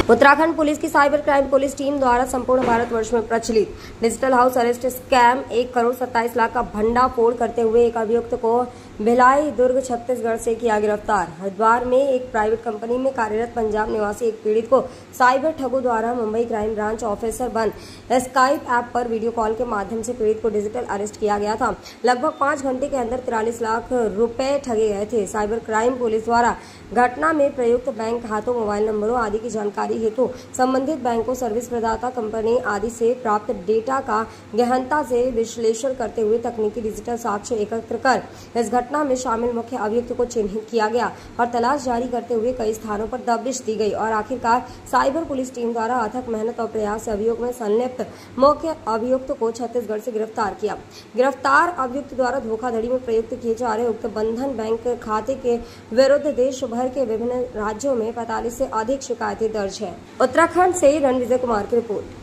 Uttarakhand police की cyber crime police team द्वारा संपूर्ण भारतवर्ष में प्रचलित डिजिटल हाउस अरेस्ट स्कैम 1,27,00,000 का भंडाफोड़ करते हुए एक अभियुक्त को भिलाई दुर्ग छत्तीसगढ़ से किया गिरफ्तार। हरिद्वार में एक प्राइवेट कंपनी में कार्यरत पंजाब निवासी एक पीड़ित को साइबर ठगों द्वारा मुंबई क्राइम ब्रांच ऑफिसर बन स्काइप ऐप पर वीडियो कॉल के माध्यम से पीड़ित को डिजिटल अरेस्ट किया गया था। लगभग 5 घंटे के अंदर 43 लाख रुपए ठगे गए थे। साइबर क्राइम पुलिस द्वारा घटना में प्रयुक्त बैंक खातों, मोबाइल नंबरों आदि की जानकारी हेतु संबंधित बैंकों, सर्विस प्रदाता कंपनी आदि से प्राप्त डेटा का गहनता से विश्लेषण करते हुए तकनीकी डिजिटल साक्ष्य एकत्र कर इस घटना में शामिल मुख्य अभियुक्त को चिन्हित किया गया और तलाश जारी करते हुए कई स्थानों पर दबिश दी गई और आखिरकार साइबर पुलिस टीम द्वारा अथक मेहनत और प्रयास से अभियोग में संलिप्त मुख्य अभियुक्त को छत्तीसगढ़ से गिरफ्तार किया। गिरफ्तार अभियुक्त द्वारा धोखाधड़ी में प्रयुक्त किए जा रहे उक्त बंधन बैंक खाते के विरुद्ध देश भर के विभिन्न राज्यों में 45 से अधिक शिकायतें दर्ज है। उत्तराखंड से रणविजय कुमार की रिपोर्ट।